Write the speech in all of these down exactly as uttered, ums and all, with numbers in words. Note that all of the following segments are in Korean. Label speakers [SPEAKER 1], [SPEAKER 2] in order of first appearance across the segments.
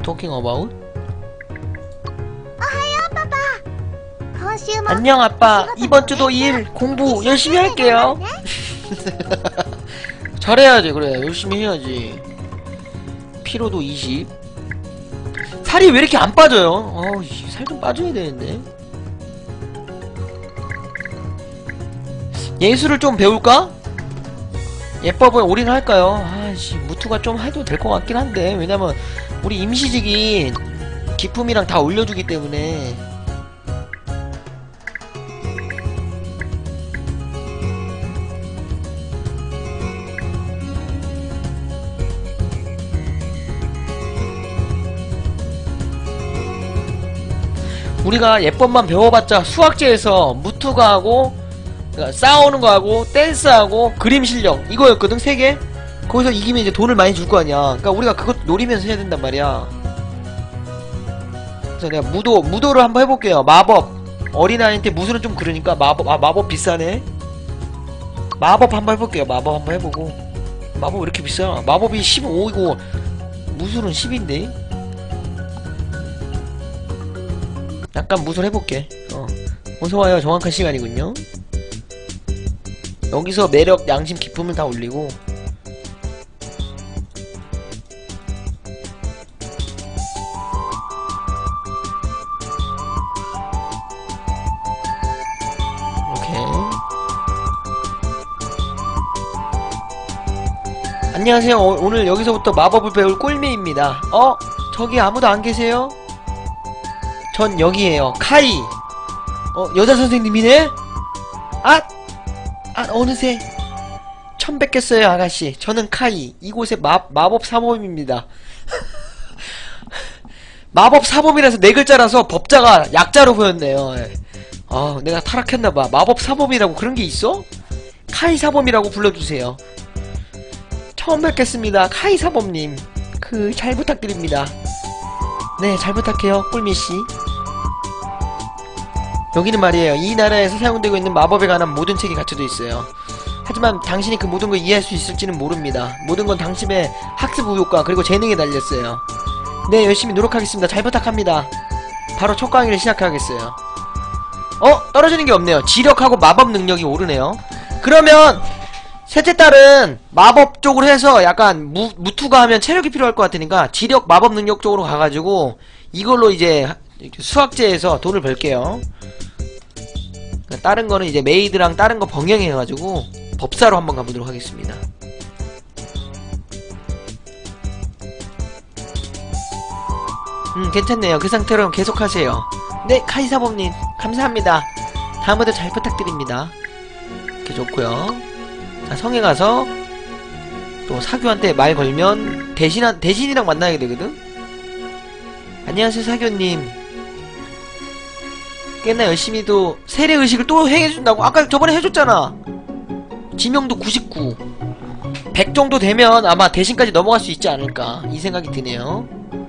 [SPEAKER 1] talking about? 안녕 아빠. 이번 주도 일 공부 열심히 할게요. 잘해야지. 그래 열심히 해야지. 피로도 이십. 살이 왜 이렇게 안 빠져요? 어우 살 좀 빠져야 되는데. 예술을 좀 배울까? 예법을 올인할까요? 아씨 무투가 좀 해도 될 것 같긴 한데, 왜냐면 우리 임시직이 기품이랑 다 올려주기 때문에. 우리가 예법만 배워봤자 수학제에서 무투가 하고, 그러니까 싸우는 거 하고 댄스하고 그림 실력 이거였거든. 세 개. 거기서 이기면 이제 돈을 많이 줄 거 아니야. 그러니까 우리가 그것도 노리면서 해야 된단 말이야. 그래서 내가 무도 무도를 한번 해볼게요. 마법. 어린아이한테 무술은 좀 그러니까 마법. 아 마법 비싸네. 마법 한번 해볼게요. 마법 한번 해보고. 마법 왜 이렇게 비싸? 마법이 십오이고 무술은 십인데. 약간 무술 해볼게. 어. 어서와요. 정확한 시간이군요. 여기서 매력, 양심, 기쁨을 다 올리고. 이렇게. 안녕하세요. 어, 오늘 여기서부터 마법을 배울 꿀미입니다. 어? 저기 아무도 안 계세요? 전 여기에요. 카이. 어 여자 선생님이네? 아! 아 어느새 처음 뵙겠어요 아가씨. 저는 카이. 이곳의 마, 마법 사범입니다. 마법 사범이라서 네 글자라서 법자가 약자로 보였네요. 예. 아 내가 타락했나봐. 마법 사범이라고 그런게 있어? 카이 사범이라고 불러주세요. 처음 뵙겠습니다 카이 사범님. 그 잘 부탁드립니다. 네 잘 부탁해요 꿀미씨. 여기는 말이에요, 이 나라에서 사용되고 있는 마법에 관한 모든 책이 갖춰져 있어요. 하지만 당신이 그 모든 걸 이해할 수 있을지는 모릅니다. 모든 건 당신의 학습 의욕과 그리고 재능에 달렸어요. 네 열심히 노력하겠습니다. 잘 부탁합니다. 바로 첫 강의를 시작하겠어요. 어? 떨어지는 게 없네요. 지력하고 마법 능력이 오르네요. 그러면 셋째 딸은 마법 쪽으로 해서 약간 무, 무투가 하면 체력이 필요할 것 같으니까 지력 마법 능력 쪽으로 가가지고 이걸로 이제 수학제에서 돈을 벌게요. 다른 거는 이제 메이드랑 다른 거 병행해가지고 법사로 한번 가보도록 하겠습니다. 음 괜찮네요. 그 상태로 계속하세요. 네 카이사범님 감사합니다. 다음에도 잘 부탁드립니다. 이렇게 좋고요. 자 성에 가서 또 사교한테 말 걸면 대신, 대신이랑 만나게 되거든. 안녕하세요 사교님. 꽤나 열심히도 세례의식을 또 해준다고? 아까 저번에 해줬잖아. 지명도 구십구. 백 정도 되면 아마 대신까지 넘어갈 수 있지 않을까 이 생각이 드네요.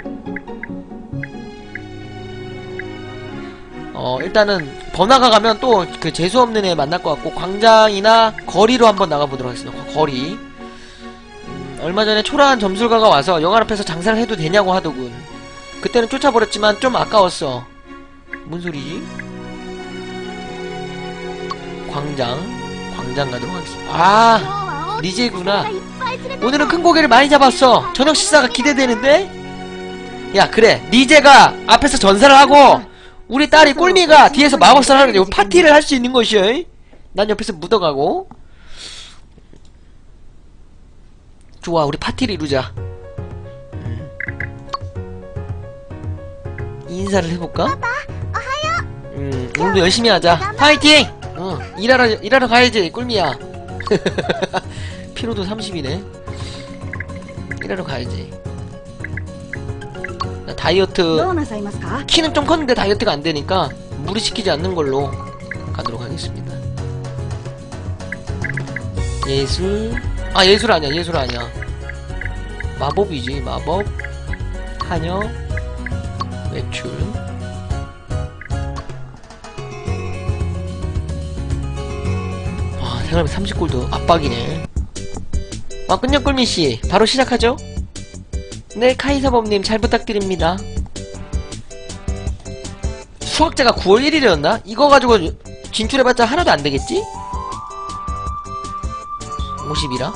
[SPEAKER 1] 어 일단은 번화가 가면 또 그 재수없는 애 만날 것 같고, 광장이나 거리로 한번 나가보도록 하겠습니다. 거리. 음, 얼마 전에 초라한 점술가가 와서 영화 앞에서 장사를 해도 되냐고 하더군. 그때는 쫓아버렸지만 좀 아까웠어. 뭔 소리지? 광장 광장 가도록 하겠습니다. 아 리제구나. 오늘은 큰 고기를 많이 잡았어. 저녁 식사가 기대되는데? 야 그래 리제가 앞에서 전사를 하고 우리 딸이 꿀미가 뒤에서 마법사를 하는 게 파티를 할 수 있는 것이여. 난 옆에서 묻어가고. 좋아 우리 파티를 이루자. 음. 인사를 해볼까? 음 오늘도 열심히 하자. 파이팅! 어 일하러 일하러 가야지 꿀미야. 피로도 삼십이네 일하러 가야지. 나 다이어트 키는 좀 컸는데 다이어트가 안되니까 무리시키지 않는 걸로 가도록 하겠습니다. 예술. 아 예술 아니야 예술 아니야 마법이지. 마법 한여 외출. 와 생활비 삼십 골도 압박이네. 아 끝녕 꿀미씨 바로 시작하죠. 네, 카이사범님 잘 부탁드립니다. 수학자가 구월 일일이었나? 이거 가지고 진출해봤자 하나도 안 되겠지? 오십이라?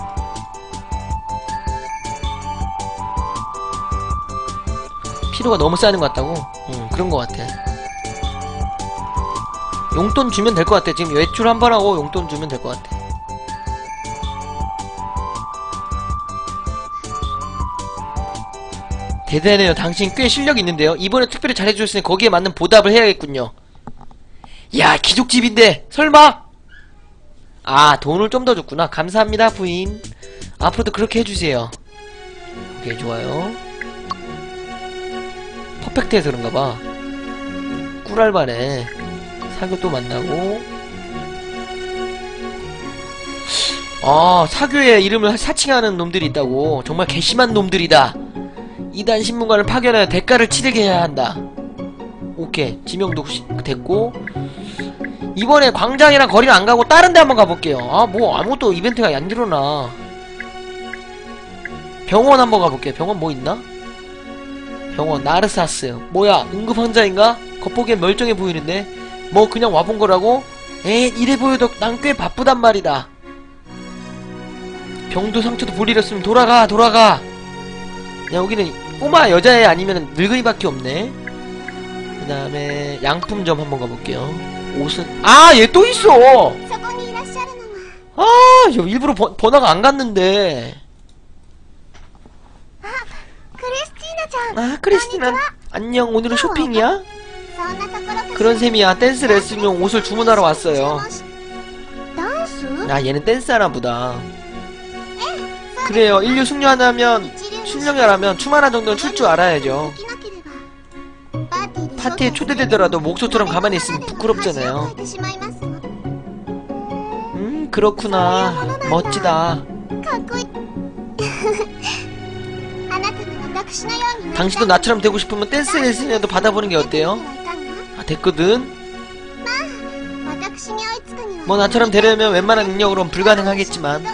[SPEAKER 1] 피로가 너무 쌓이는 것 같다고? 응, 그런 것 같아. 용돈 주면 될 것 같아. 지금 외출 한 번 하고 용돈 주면 될 것 같아. 대단해요. 당신 꽤 실력이 있는데요. 이번에 특별히 잘해주셨으니 거기에 맞는 보답을 해야겠군요. 야, 기족집인데 설마? 아, 돈을 좀 더 줬구나. 감사합니다, 부인. 앞으로도 그렇게 해주세요. 오케이, 좋아요. 퍼펙트해서 그런가봐. 꿀알바네. 사교 또 만나고. 아, 사교에 이름을 사칭하는 놈들이 있다고. 정말 괘씸한 놈들이다. 이단 신문관을 파견하여 대가를 치르게 해야 한다. 오케이, 지명도 됐고. 이번에 광장이랑 거리는 안 가고 다른 데 한번 가볼게요. 아, 뭐 아무것도 이벤트가 안 일어나. 병원 한번 가볼게요. 병원 뭐 있나? 병원 나르사스. 뭐야, 응급 환자인가? 겉보기엔 멀쩡해 보이는데 뭐 그냥 와본 거라고? 에이, 이래 보여도 난 꽤 바쁘단 말이다. 병도 상처도 볼 일 없으면 돌아가 돌아가. 야, 여기는 꼬마 여자애 아니면 늙은이밖에 없네. 그 다음에 양품점 한번 가볼게요. 옷은 아, 얘 또 있어. 아, 저 일부러 번, 번화가 안 갔는데. 아, 크리스티나 안녕. 오늘은 쇼핑이야? 그런 셈이야. 댄스 레슨용 옷을 주문하러 왔어요. 아, 얘는 댄스 하나 보다. 그래요. 인류 숙련하면 숙련하라면 춤 하나 정도는 출 줄 알아야죠. 파티에 초대되더라도 목소처럼 가만히 있으면 부끄럽잖아요. 음, 그렇구나. 멋지다. 당신도 나처럼 되고 싶으면 댄스 레슨이라도 받아보는 게 어때요? 아, 됐거든. 뭐 나처럼 되려면 웬만한 능력으로는 불가능하겠지만.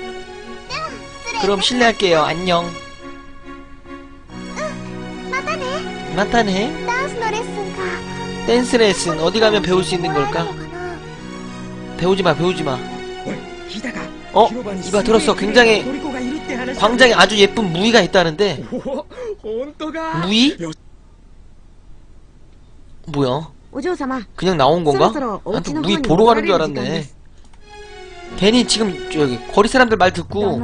[SPEAKER 1] 그럼 실례할게요. 안녕. 맞다네. 댄스 레슨 어디 가면 배울 수 있는 걸까? 배우지마, 배우지마. 어? 이봐, 들었어. 굉장히 광장에 아주 예쁜 무이가 있다는데. 무이? 뭐야? 그냥 나온 건가? 난 또 무이 보러 가는 줄 알았네. 괜히 지금 저기 거리 사람들 말 듣고.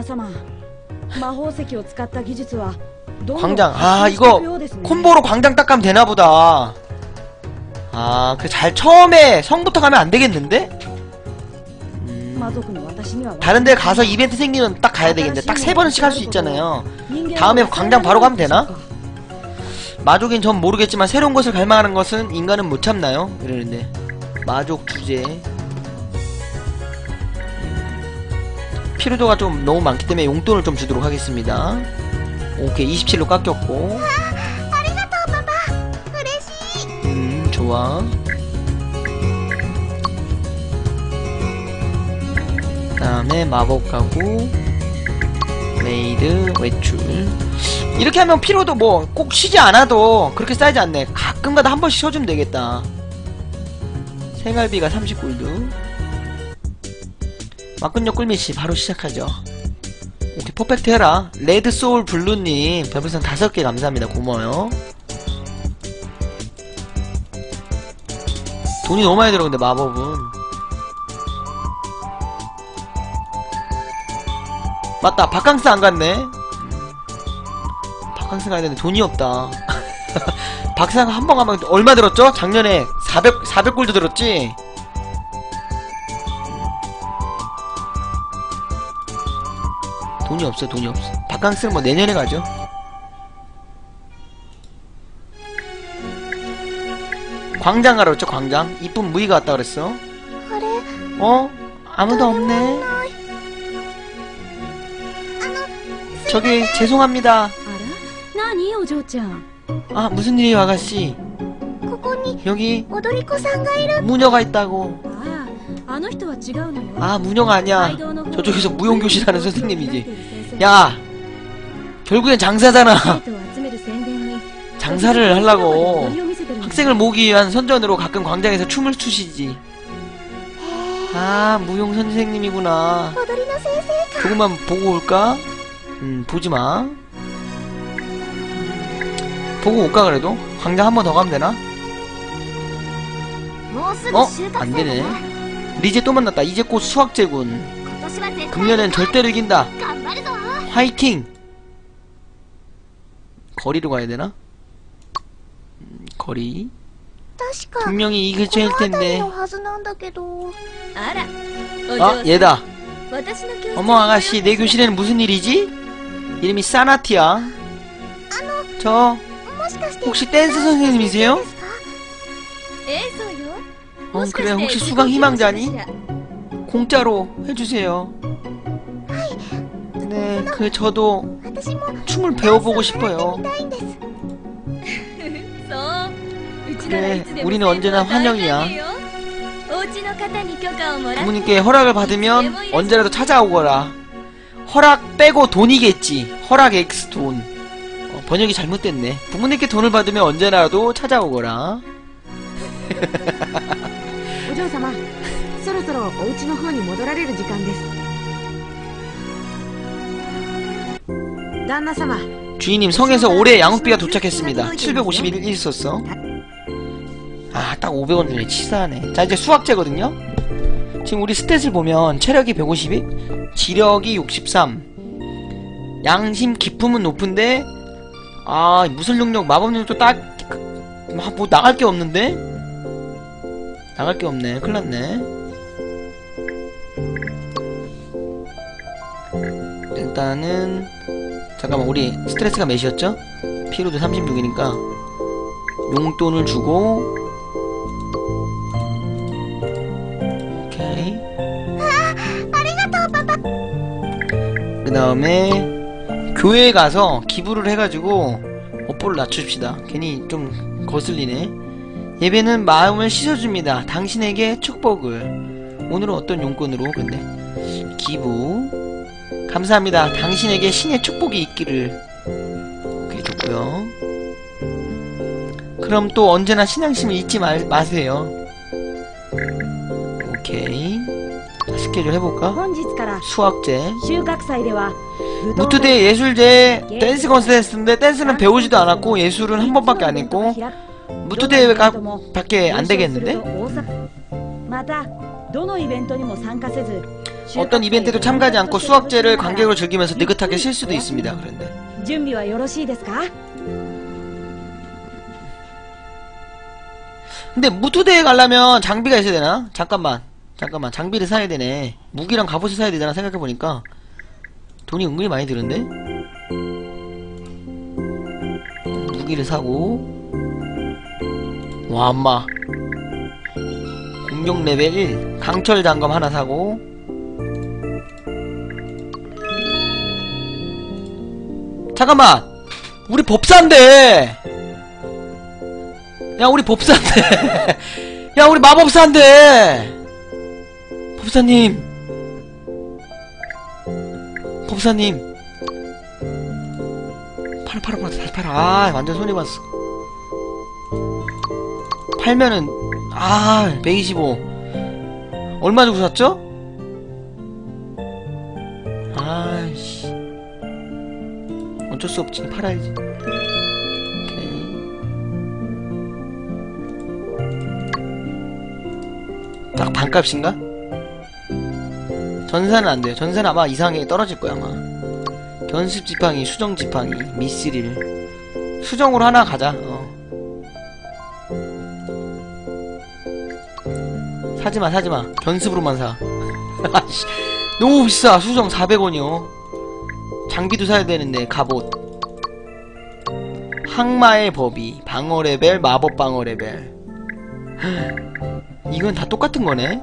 [SPEAKER 1] 광장. 아, 이거 콤보로 광장 딱 가면 되나보다. 아, 그 잘 처음에 성부터 가면 안 되겠는데? 음, 다른 데 가서 이벤트 생기면 딱 가야 되겠는데. 딱 세 번씩 할 수 있잖아요. 다음에 광장 바로 가면 되나? 마족인 전 모르겠지만 새로운 것을 갈망하는 것은 인간은 못 참나요? 이러는데. 마족 주제. 피로도가 좀 너무 많기 때문에 용돈을 좀 주도록 하겠습니다. 오케이, 이십칠로 깎였고. 음, 좋아. 그 다음에 마법 가구, 메이드, 외출. 이렇게 하면 피로도 뭐 꼭 쉬지 않아도 그렇게 쌓이지 않네. 가끔가다 한 번씩 쉬어주면 되겠다. 생활비가 삼십 골드. 막근력 꿀미씨 바로 시작하죠. 오케이, 퍼펙트 해라. 레드 소울 블루님 별풍선 다섯 개 감사합니다. 고마워요. 돈이 너무 많이 들어. 근데 마법은 맞다, 바캉스 안 갔네. 음, 바캉스 가야 되는데 돈이 없다. 바캉스 한 번 가면 얼마 들었죠? 작년에 사백, 사백 골드 들었지? 돈이 없어, 돈이 없어. 바캉스는 뭐 내년에 가죠. 광장 가러 왔죠, 광장. 이쁜 무이가 왔다 그랬어. 어? 아무도 없네. 저기 죄송합니다. 아, 무슨 일이에요, 아가씨? 여기 무녀가 있다고. 아, 무녀가 아니야. 저쪽에서 무용교실 하는 선생님이지. 야, 결국엔 장사잖아. 장사를 하려고 학생을 모으기 위한 선전으로 가끔 광장에서 춤을 추시지. 아, 무용 선생님이구나. 조금만 보고 올까? 음, 보지마. 보고 올까 그래도? 광장 한 번 더 가면 되나? 어? 안되네. 리제 또 만났다. 이제 곧 수학제군. 금년엔 절대로 이긴다. 화이팅! 거리로 가야되나? 음, 거리. 분명히 이 근처일 텐데. 아, 얘다. 어머 아가씨, 내 교실에는 무슨 일이지? 이름이 사나티야. 저 혹시 댄스 선생님이세요? 어, 그래. 혹시 수강 희망자니? 공짜로 해주세요. 네, 그 저도 춤을 배워보고 싶어요. 그래, 우리는 언제나 환영이야. 부모님께 허락을 받으면 언제라도 찾아오거라. 허락 빼고 돈이겠지. 허락 X 돈. 어, 번역이 잘못됐네. 부모님께 돈을 받으면 언제라도 찾아오거라.
[SPEAKER 2] お嬢様、そろそろお家の方に戻られる時間です。旦那様,
[SPEAKER 1] 주인님, 성에서 올해 양육비가 도착했습니다. 칠백오십일 일 있었어. 아, 딱 오백 원 주네. 치사하네. 자, 이제 수학제거든요. 지금 우리 스탯을 보면 체력이 백오십이, 지력이 육십삼, 양심 기품은 높은데, 아, 무술 능력, 마법 능력도 딱, 뭐 나갈 게 없는데? 나갈 게 없네. 큰일 났네. 일단은 잠깐만, 우리 스트레스가 몇이었죠? 피로도 삼십육이니까 용돈을 주고, 오케이. 그 다음에 교회에 가서 기부를 해가지고 업보를 낮춥시다. 괜히 좀 거슬리네. 예배는 마음을 씻어줍니다. 당신에게 축복을. 오늘은 어떤 용건으로? 근데 기부 감사합니다. 당신에게 신의 축복이 있기를. 오케이, 좋고요. 그럼 또 언제나 신앙심을 잊지 마, 마세요. 오케이. 스케줄 해볼까? 수학제, 무트대, 예술제, 댄스 컨테스트인데 댄스는 배우지도 않았고 예술은 한 번밖에 안 했고, 무트대회가 밖에 안 되겠는데? 어떤 이벤트도 참가하지 않고 수학제를 관객으로 즐기면서 느긋하게 쉴 수도 있습니다. 그런데 근데 무트대회 가려면 장비가 있어야 되나? 잠깐만 잠깐만 장비를 사야 되네. 무기랑 갑옷을 사야 되잖아. 생각해보니까 돈이 은근히 많이 드는데? 무기를 사고, 와, 엄마 공격 레벨 일, 강철 장검 하나 사고, 잠깐만, 우리 법사인데. 야, 우리 법사인데. 야, 우리 마법사인데. 법사님, 법사님, 팔아 팔아 팔아 다시 팔아. 아, 완전 손해봤어. 팔면은 아 백이십오. 얼마 주고 샀죠? 아이씨, 어쩔 수 없지. 팔아야지. 오케이. 딱 반값인가? 전사는 안 돼요. 전사는 아마 이상하게 떨어질 거야 아마. 견습 지팡이, 수정 지팡이, 미스릴. 수정으로 하나 가자. 어. 사지마 사지마. 견습으로만 사. 아씨, 너무 비싸. 수정 사백 원이요 장비도 사야 되는데. 갑옷, 항마의 법이, 방어 레벨, 마법 방어 레벨. 이건 다 똑같은 거네.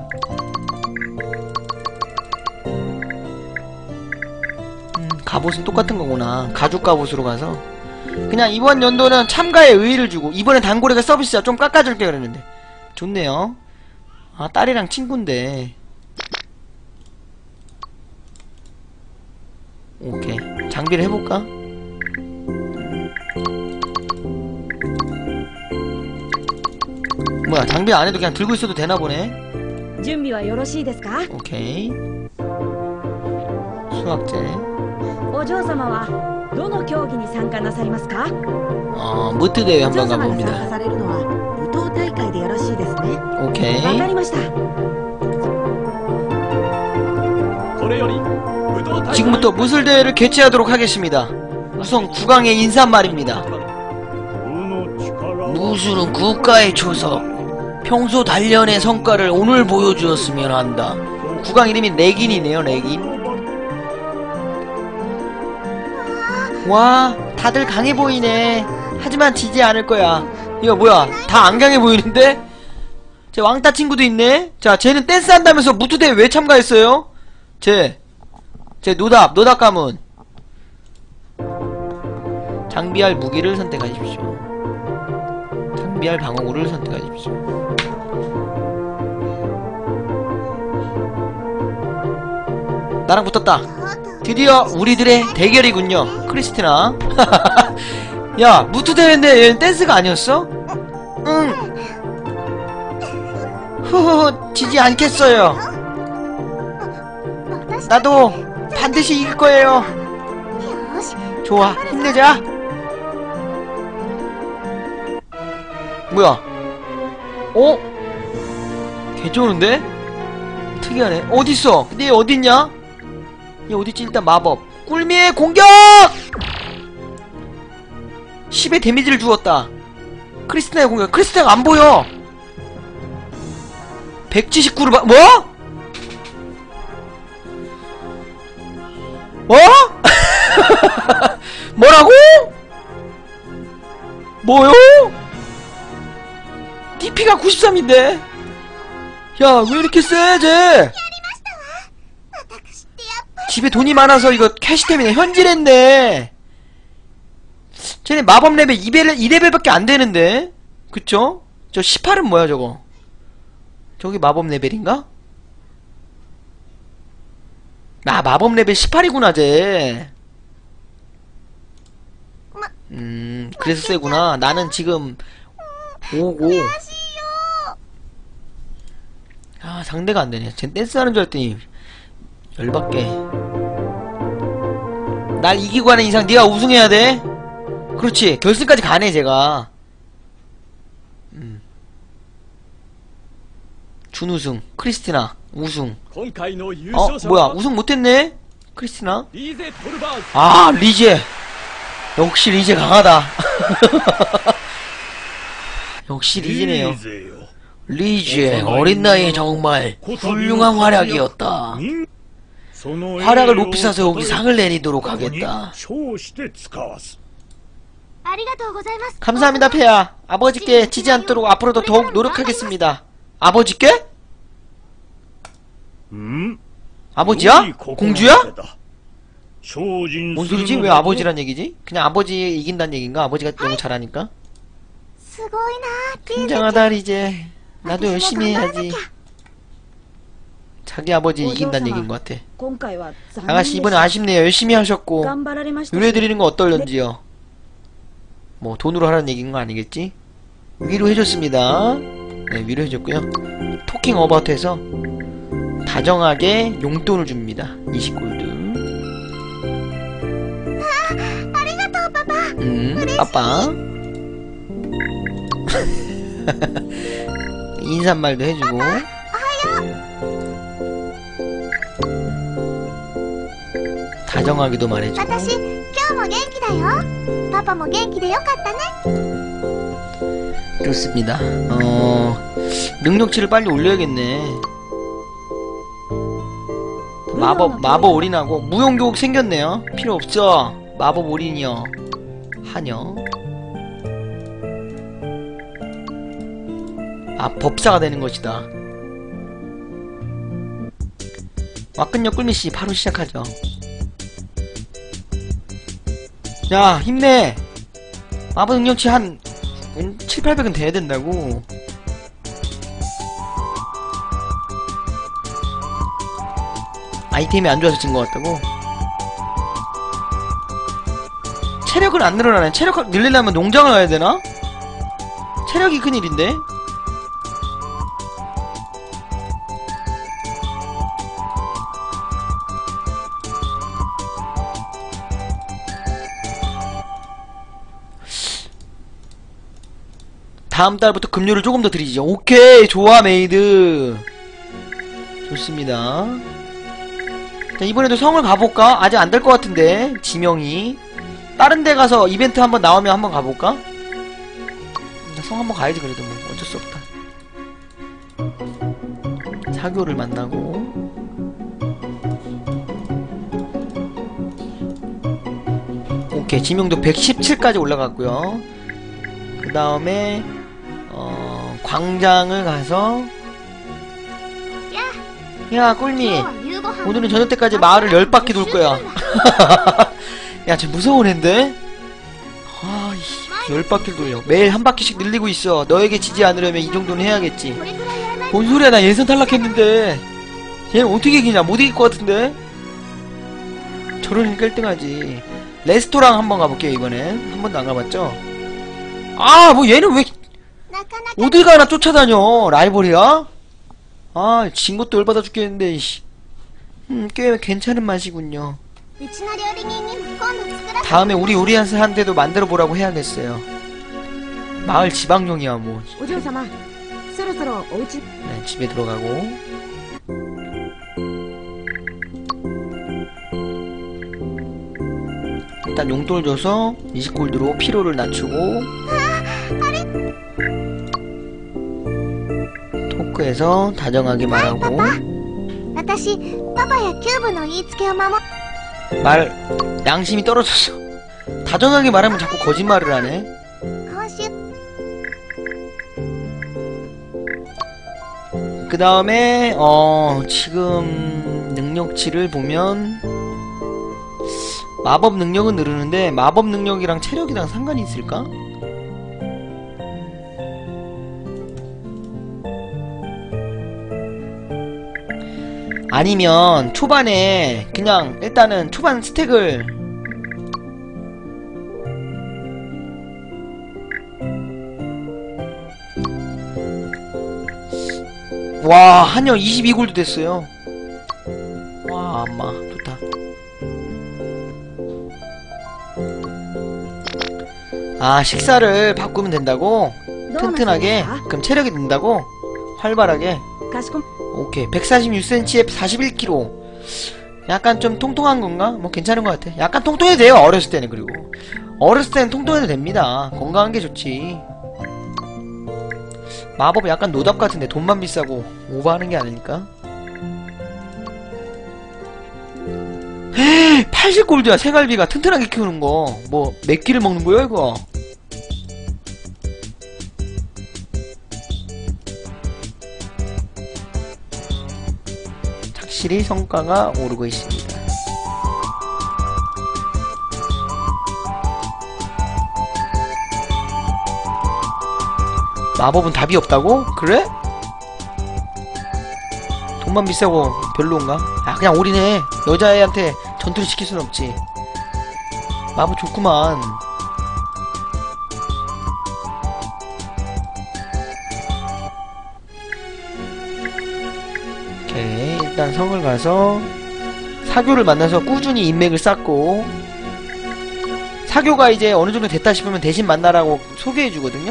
[SPEAKER 1] 음, 갑옷은 똑같은 거구나. 가죽 갑옷으로 가서 그냥 이번 연도는 참가에 의의를 주고, 이번엔 단고래가 서비스야. 좀 깎아줄게 그랬는데. 좋네요. 아, 딸이랑 친구인데. 오케이, 장비를 해볼까? 뭐야, 장비 안 해도 그냥 들고 있어도 되나 보네.
[SPEAKER 2] 準備はよろしいですか？
[SPEAKER 1] 오케이. 수학제.
[SPEAKER 2] お嬢様はどの競技に参加なさりますか？
[SPEAKER 1] 어, 무트 대회
[SPEAKER 2] お嬢
[SPEAKER 1] 한번
[SPEAKER 2] 様が参加
[SPEAKER 1] 가봅니다.
[SPEAKER 2] されるのは舞踏大会でよろしいですね。
[SPEAKER 1] 오케이.
[SPEAKER 2] わかりました。
[SPEAKER 1] 지금부터 무술대회를 개최하도록 하겠습니다. 우선 국왕의 인사말입니다. 무술은 국가의 초석. 평소 단련의 성과를 오늘 보여주었으면 한다. 국왕 이름이 레긴이네요, 레긴. 와, 다들 강해 보이네. 하지만 지지 않을 거야. 이거 뭐야, 다 안 강해 보이는데? 제 왕따 친구도 있네? 자, 쟤는 댄스 한다면서 무투대회 왜 참가했어요? 쟤, 쟤 노답, 노답 가문. 장비할 무기를 선택하십시오. 장비할 방어구를 선택하십시오. 나랑 붙었다. 드디어 우리들의 대결이군요. 크리스티나. 야, 무투대회인데 얘는 댄스가 아니었어? 응. 후후, 지지 않겠어요. 나도 반드시 이길 거예요. 좋아, 힘내자. 뭐야? 어? 개 좋은데? 특이하네. 어딨어? 근데 얘 어딨냐? 얘 어딨지? 일단 마법. 꿀미의 공격! 십의 데미지를 주었다. 크리스티나의 공격. 크리스티나가 안 보여! 백칠십구를 봐, 뭐? 뭐? 뭐라고? 뭐요? 디피가 구십삼인데? 야, 왜 이렇게 세, 쟤? 집에 돈이 많아서 이거 캐시템이네. 현질했네. 쟤네 마법 레벨 이 레벨, 이 레벨밖에 안 되는데? 그쵸? 저 십팔은 뭐야, 저거? 저기 마법 레벨인가? 아, 마법 레벨 십팔이구나, 쟤. 음, 그래서 세구나. 나는 지금 오고. 아, 상대가 안 되네. 쟨 댄스 하는 줄 알았더니 열받게. 날 이기고 하는 이상 네가 우승해야 돼. 그렇지. 결승까지 가네, 제가. 음. 준우승. 크리스티나 우승. 어, 뭐야, 우승 못했네? 크리스티나? 아, 리제. 역시 리제 강하다. 역시 리제네요. 리제, 어린 나이에 정말 훌륭한 활약이었다. 활약을 높이 사서 여기 상을 내리도록 하겠다. 감사합니다, 페야. 아버지께 지지 않도록 앞으로도 더욱 노력하겠습니다. 아버지께? 아버지야? 공주야? 뭔 소리지? 왜 아버지란 얘기지? 그냥 아버지 이긴다는 얘기인가? 아버지가 너무 잘하니까? 굉장하다, 리제. 나도 열심히 해야지. 자기 아버지 이긴다는 얘기인 것 같아. 아가씨, 이번에 아쉽네요. 열심히 하셨고 위로해드리는 거 어떨런지요? 뭐 돈으로 하라는 얘기인 거 아니겠지? 위로해줬습니다. 네, 위로해줬고요. 토킹 어바웃 해서 다정하게 용돈을 줍니다. 이십 골드. 음, 빠빠. 인사말도 해주고. 다정하게도 말해주고. 좋습니다. 어... 능력치를 빨리 올려야겠네. 마법, 마법 올인하고 무용교육 생겼네요. 필요 없죠? 마법 올인이요. 하녀. 아, 법사가 되는 것이다. 와끈녀 꿀미씨 바로 시작하죠. 야, 힘내. 마법 능력치 한 칠, 팔백은 돼야 된다고. 아이템이 안 좋아서 진 것 같다고? 체력은 안 늘어나네. 체력 늘리려면 농장을 가야 되나? 체력이 큰일인데? 다음 달부터 급료를 조금 더 드리죠. 오케이, 좋아 메이드. 좋습니다. 자, 이번에도 성을 가볼까? 아직 안 될 것 같은데 지명이. 다른 데 가서 이벤트 한번 나오면 한번 가볼까? 성 한번 가야지. 그래도 뭐 어쩔 수 없다. 사교를 만나고. 오케이, 지명도 백십칠까지 올라갔고요. 그 다음에 어 광장을 가서, 야 꿀미, 오늘은 저녁 때까지 마을을 열 바퀴 돌 거야. 야, 쟤 무서운 앤데? 아, 열 바퀴를 돌려. 매일 한 바퀴씩 늘리고 있어. 너에게 지지 않으려면 이 정도는 해야겠지. 뭔 소리야, 나 예선 탈락했는데. 얘는 어떻게 이기냐? 못 이길 것 같은데? 저러니까 일 등 하지. 레스토랑 한번 가볼게요, 이번엔. 한 번도 안 가봤죠? 아, 뭐 얘는 왜 어딜 가나 쫓아다녀. 라이벌이야? 아, 진 것도 열받아 죽겠는데, 이씨. 음, 꽤 괜찮은 맛이군요. 다음에 우리 요리한테도 만들어보라고 해야겠어요. 마을 지방용이야 뭐.
[SPEAKER 2] 네,
[SPEAKER 1] 집에 들어가고. 일단 용돈을 줘서 이십 골드로 피로를 낮추고, 토크에서 다정하게 말하고. 말 양심이 떨어졌어. 다정하게 말하면 자꾸 거짓말을 하네. 그 다음에 어 지금 능력치를 보면 마법 능력은 늘으는데 마법 능력이랑 체력이랑 상관이 있을까? 아니면 초반에 그냥 일단은 초반 스택을 와, 한영 이십이 골드 됐어요. 와, 엄마 좋다. 아, 식사를 바꾸면 된다고? 튼튼하게? 그럼 체력이 는다고? 활발하게? 오케이, 백사십육 센티미터에 사십일 킬로그램. 약간 좀 통통한 건가? 뭐 괜찮은 것 같아. 약간 통통해도 돼요, 어렸을 때는. 그리고 어렸을 때는 통통해도 됩니다. 건강한 게 좋지. 마법이 약간 노답 같은데 돈만 비싸고 오버하는 게 아닐까? 팔십 골드야. 생활비가 튼튼하게 키우는 거. 뭐 몇 끼를 먹는 거야 이거? 확실히 성과가 오르고 있습니다. 마법은 답이 없다고? 그래? 돈만 비싸고 별로인가? 아, 그냥 올인해. 여자애한테 전투를 시킬 순 없지. 마법 좋구만. 오케이, 일단 성을 가서 사교를 만나서 꾸준히 인맥을 쌓고, 사교가 이제 어느 정도 됐다 싶으면 대신 만나라고 소개해주거든요?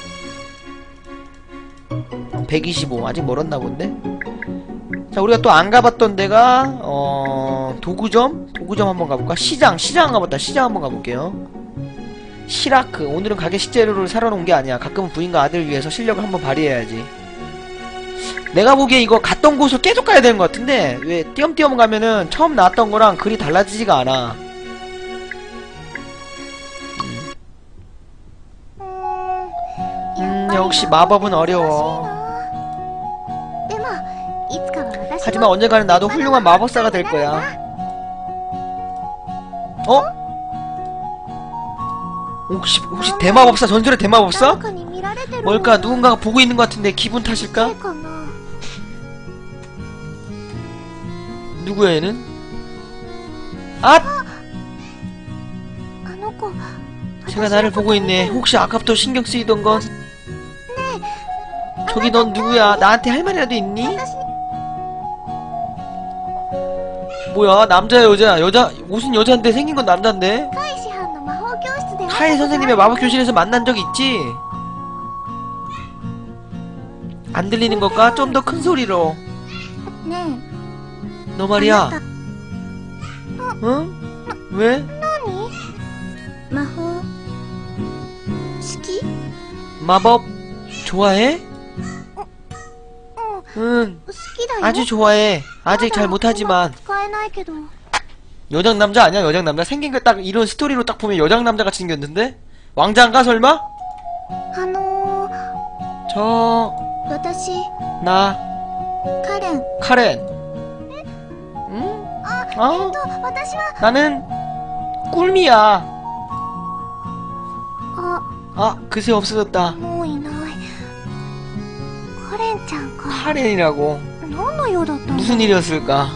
[SPEAKER 1] 백이십오. 아직 멀었나 본데? 자, 우리가 또 안 가봤던 데가 어... 도구점? 도구점 한번 가볼까? 시장! 시장 안 가봤다. 시장 한번 가볼게요. 시라크. 오늘은 가게 식재료를 사러 놓은 게 아니야. 가끔은 부인과 아들을 위해서 실력을 한번 발휘해야지. 내가 보기에 이거 갔던 곳을 계속 가야 되는 것 같은데 왜 띄엄띄엄 가면은 처음 나왔던 거랑 글이 달라지지가 않아. 음, 역시 마법은 어려워. 하지만 언젠가는 나도 훌륭한 마법사가 될 거야. 어? 혹시 혹시 대마법사? 전설의 대마법사? 뭘까? 누군가가 보고 있는 것 같은데 기분 탓일까? 누구야 얘는? 아! 제가 나를 보고 있네. 혹시 아까부터 신경 쓰이던 건? 저기 넌 누구야? 나한테 할 말이라도 있니? 뭐야, 남자야 여자야? 여자 옷은 여자인데 생긴 건 남자인데? 카이 선생님의 마법교실에서 만난 적 있지? 안 들리는 걸까? 좀 더 큰 소리로.
[SPEAKER 3] ね
[SPEAKER 1] 너
[SPEAKER 3] え
[SPEAKER 1] 말이야.
[SPEAKER 3] あな
[SPEAKER 1] 응? 왜?
[SPEAKER 3] た魔法好き
[SPEAKER 1] 마법 좋아해?
[SPEAKER 3] うん
[SPEAKER 1] 응,
[SPEAKER 3] 好きだよ
[SPEAKER 1] 아주 좋아해. 아직 잘 못하지만.
[SPEAKER 3] 使えないけど
[SPEAKER 1] 여장 남자 아니야? 여장 남자? 생긴 거 딱 이런 스토리로 딱 보면 여장 남자 같이 생겼는데? 왕자인가 설마?
[SPEAKER 3] あの
[SPEAKER 1] 저...
[SPEAKER 3] ー、私
[SPEAKER 1] 나...
[SPEAKER 3] カレン
[SPEAKER 1] 카렌. 응?
[SPEAKER 3] あ
[SPEAKER 1] 어?
[SPEAKER 3] と私は
[SPEAKER 1] 나는 꿀미야.
[SPEAKER 3] あ
[SPEAKER 1] 아, 그새 없어졌다.
[SPEAKER 3] もういないカレンちゃんか
[SPEAKER 1] 카렌이라고.
[SPEAKER 3] 何の用だったの
[SPEAKER 1] 무슨 일이었을까?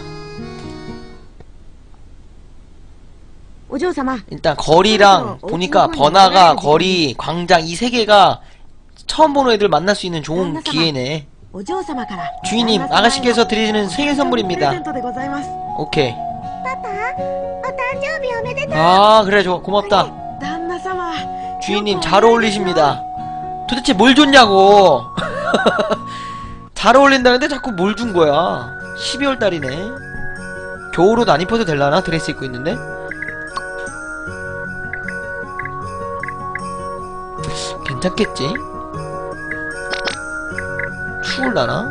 [SPEAKER 2] お嬢様
[SPEAKER 1] 일단 거리랑 보니까 번화가, 거리, 광장 이 세 개가 처음 보는 애들 만날 수 있는 좋은 기회네.
[SPEAKER 2] お嬢様から
[SPEAKER 1] 주인님, 아가씨께서 드리는 생일
[SPEAKER 2] プレゼ
[SPEAKER 1] 선물입니다.
[SPEAKER 2] ントでございます
[SPEAKER 1] 오케이.
[SPEAKER 3] パパお誕生日おめでとう
[SPEAKER 1] 아, 그래, 좋아. 고맙다.
[SPEAKER 2] 旦那様
[SPEAKER 1] 주인님, 잘 어울리십니다. 도대체 뭘 줬냐고. 잘 어울린다는데 자꾸 뭘 준 거야. 십이월 달이네. 겨울옷 안 입어도 될라나? 드레스 입고 있는데? 괜찮겠지? 추울라나?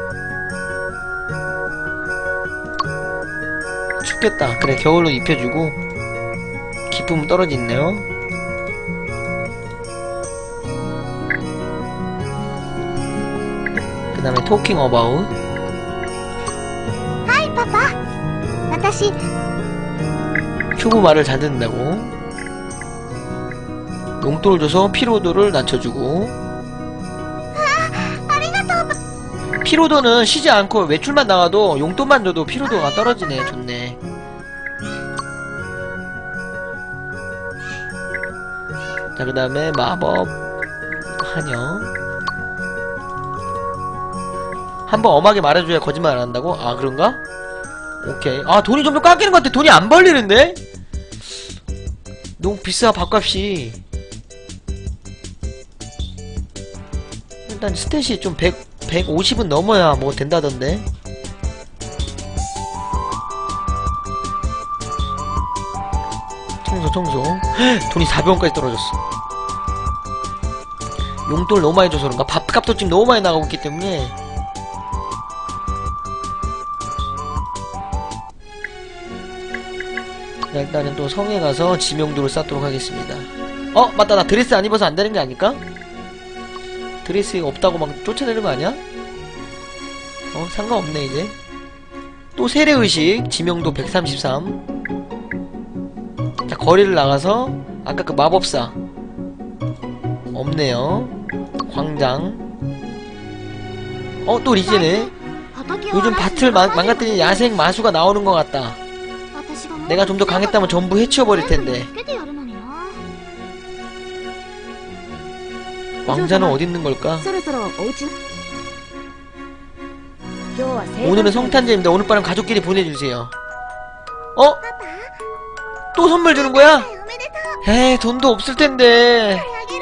[SPEAKER 1] 춥겠다. 그래, 겨울옷 입혀주고 기쁨은 떨어지네요. 그 다음에 토킹 어바웃.
[SPEAKER 3] はいパパ私
[SPEAKER 1] 큐브 말을 잘 듣는다고. 용돈을 줘서 피로도를 낮춰주고.
[SPEAKER 3] ありがとう
[SPEAKER 1] 피로도는 쉬지 않고 외출만 나가도 용돈만 줘도 피로도가 떨어지네. 좋네. 자, 그 다음에 마법 한여. 한번 엄하게 말해줘야 거짓말 안 한다고? 아, 그런가? 오케이. 아, 돈이 좀 더 깎이는 것 같아. 돈이 안 벌리는데? 너무 비싸, 밥값이. 일단 스탯이 좀 백, 백오십은 넘어야 뭐 된다던데. 청소 청소. 헉, 돈이 사백 원까지 떨어졌어. 용돈을 너무 많이 줘서 그런가? 밥값도 지금 너무 많이 나가고 있기 때문에. 자, 일단은 또 성에 가서 지명도를 쌓도록 하겠습니다. 어? 맞다, 나 드레스 안 입어서 안 되는 게 아닐까? 드레스 없다고 막 쫓아내는 거 아니야? 어? 상관없네 이제. 또 세례의식 지명도 백삼십삼. 자, 거리를 나가서 아까 그 마법사 없네요. 광장. 어? 또 리제네. 요즘 밭을 마, 망가뜨린 야생 마수가 나오는 것 같다. 내가 좀 더 강했다면 전부 해치워버릴 텐데. 왕자는 어디 있는 걸까?
[SPEAKER 2] そろそろお家今日は聖誕
[SPEAKER 1] 오늘은 성탄제입니다. 오늘 밤은 가족끼리 보내주세요. 어? 또 선물 주는 거야? 에이, 돈도 없을 텐데.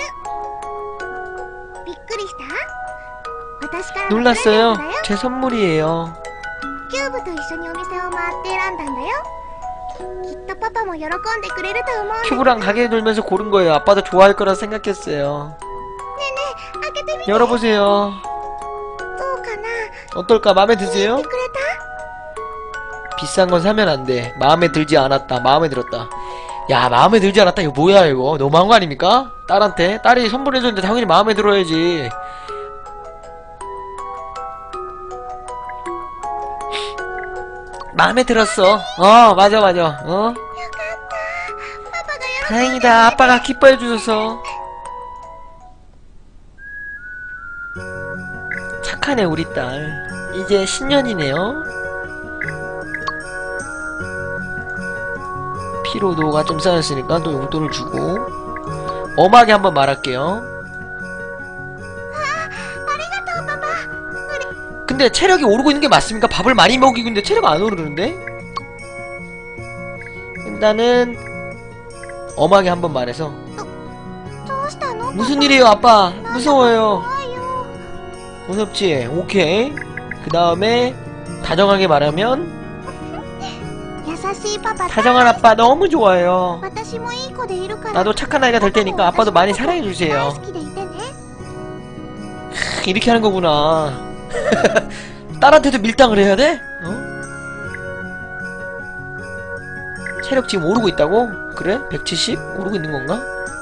[SPEAKER 1] 놀랐어요. 제 선물이에요.
[SPEAKER 3] キューブと一緒にお店を回って選んだんだよ。きっとパパも喜んでくれると思うんだけど。
[SPEAKER 1] 큐브랑 가게 돌면서 고른 거예요. 아빠도 좋아할 거라 생각했어요.
[SPEAKER 3] ねえねえ、開けてみて。
[SPEAKER 1] 열어보세요.
[SPEAKER 3] どうかな。
[SPEAKER 1] 어떨까? 마음에
[SPEAKER 3] 言っ
[SPEAKER 1] 드세요?
[SPEAKER 3] てくれた？
[SPEAKER 1] 비싼 건 사면 안 돼. 마음에 들지 않았다. 마음에 들었다. 야, 마음에 들지 않았다. 이거 뭐야, 이거? 너무한 거 아닙니까? 딸한테? 딸이 선물해줬는데 당연히 마음에 들어야지. 마음에 들었어. 어, 맞아, 맞아. 어?
[SPEAKER 3] よかった。パパが喜んで。
[SPEAKER 1] 다행이다. 아빠가 기뻐해주셔서. 착하네, 우리 딸. 이제 신년이네요. 피로도가 좀 쌓였으니까 또 용돈을 주고. 엄하게 한번 말할게요.
[SPEAKER 3] ありがとうパパ。
[SPEAKER 1] 근데 체력이 오르고 있는 게 맞습니까? 밥을 많이 먹이고 있는데 체력 안 오르는데? 일단은 엄하게 한번 말해서
[SPEAKER 3] どうしたの？
[SPEAKER 1] 무슨 일이에요 아빠? 무서워요.
[SPEAKER 3] 怖いよ。
[SPEAKER 1] 무섭지? 오케이. 그 다음에 다정하게 말하면
[SPEAKER 3] 優しいパパ
[SPEAKER 1] 다정한 아빠 너무 좋아요.
[SPEAKER 3] 私もいい子でいるから
[SPEAKER 1] 나도 착한 아이가 될 테니까 아빠도 많이 사랑해주세요.
[SPEAKER 3] 大好きでいてね
[SPEAKER 1] 이렇게 하는 거구나. 딸한테도 밀당을 해야 돼? 어? 체력 지금 오르고 있다고? 그래? 백칠십? 오르고 있는 건가?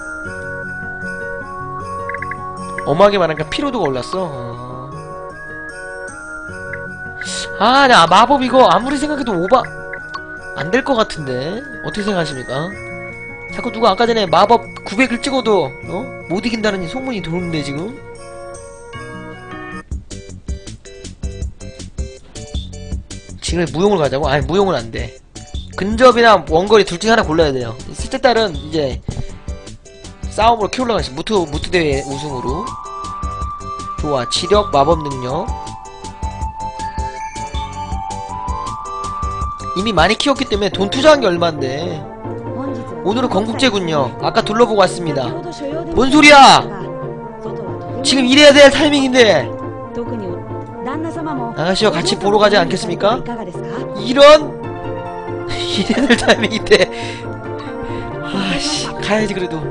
[SPEAKER 1] 엄하게 말하니까 피로도가 올랐어. 어. 아, 나 마법 이거 아무리 생각해도 오바 안 될 것 같은데 어떻게 생각하십니까? 자꾸 누가 아까 전에 마법 구백을 찍어도 어? 못 이긴다는 소문이 도는데 지금? 지금 무용을 가자고? 아니 무용은 안돼. 근접이나 원거리 둘 중에 하나 골라야 돼요. 셋째 딸은 이제 싸움으로 키올라가시 무트 무트 대회 우승으로. 좋아. 지력, 마법 능력. 이미 많이 키웠기 때문에 돈 투자한 게 얼만데. 오늘은 건국제군요. 아까 둘러보고 왔습니다. 뭔 소리야? 지금 이래야 될 타이밍인데. 아가씨와 같이 보러 가지 않겠습니까? 이런 이래야 될 타이밍인데. 아씨 가야지 그래도.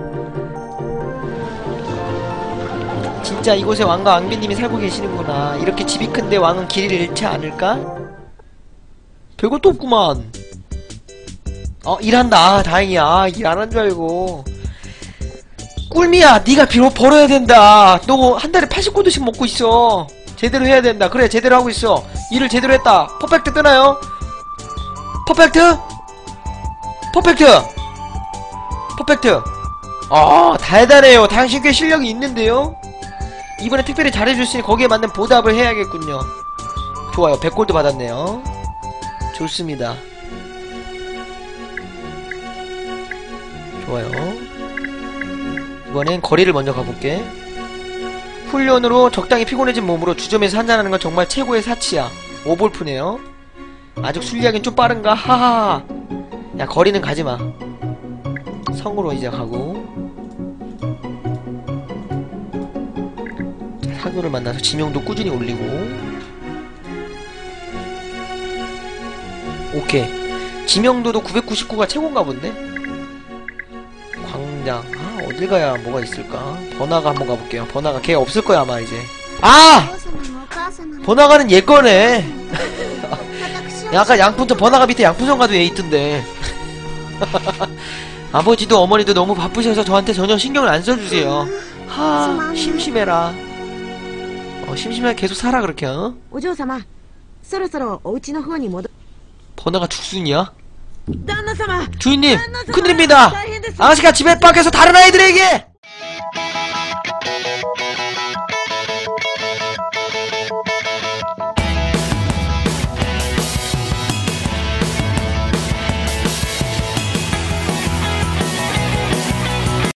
[SPEAKER 1] 진짜 이곳에 왕과 왕비님이 살고 계시는구나. 이렇게 집이 큰데 왕은 길을 잃지 않을까? 별것도 없구만. 어 일한다. 아, 다행이야. 아, 일 안 한 줄 알고. 꿀미야 니가 비록 벌어야 된다. 너 한 달에 팔십 고도씩 먹고 있어. 제대로 해야 된다. 그래 제대로 하고 있어. 일을 제대로 했다. 퍼펙트 뜨나요? 퍼펙트? 퍼펙트! 퍼펙트! 아 달달해요. 당신 꽤 실력이 있는데요? 이번에 특별히 잘해줬으니 거기에 맞는 보답을 해야겠군요. 좋아요. 백 골드 받았네요. 좋습니다. 좋아요. 이번엔 거리를 먼저 가볼게. 훈련으로 적당히 피곤해진 몸으로 주점에서 한잔하는 건 정말 최고의 사치야. 오볼프네요. 아직 순리하긴 좀 빠른가? 하하하. 야 거리는 가지마. 성으로 이제 가고. 자, 사교를 만나서 지명도 꾸준히 올리고. 오케이. 지명도도 구백구십구가 최고인가 본데? 광장. 아 어딜 가야 뭐가 있을까? 번화가 한번 가볼게요. 번화가 걔 없을 거야 아마 이제. 아!
[SPEAKER 3] お父様もお母様も
[SPEAKER 1] 번화가는 얘 거네.
[SPEAKER 3] 私を
[SPEAKER 1] 약간 양푼점 번화가 밑에 양푼점 가도 얘 있던데. 아버지도 어머니도 너무 바쁘셔서 저한테 전혀 신경을 안 써주세요. 하 심심해라. 어 심심해 계속 살아 그렇게. 어?
[SPEAKER 2] お嬢様そろそろお家の方に戻
[SPEAKER 1] 번화가 죽순이야?
[SPEAKER 2] 旦那様
[SPEAKER 1] 주인님
[SPEAKER 2] 旦那様
[SPEAKER 1] 큰일입니다.
[SPEAKER 2] 大変です
[SPEAKER 1] 아가씨가 집에 밖에서 다른 아이들에게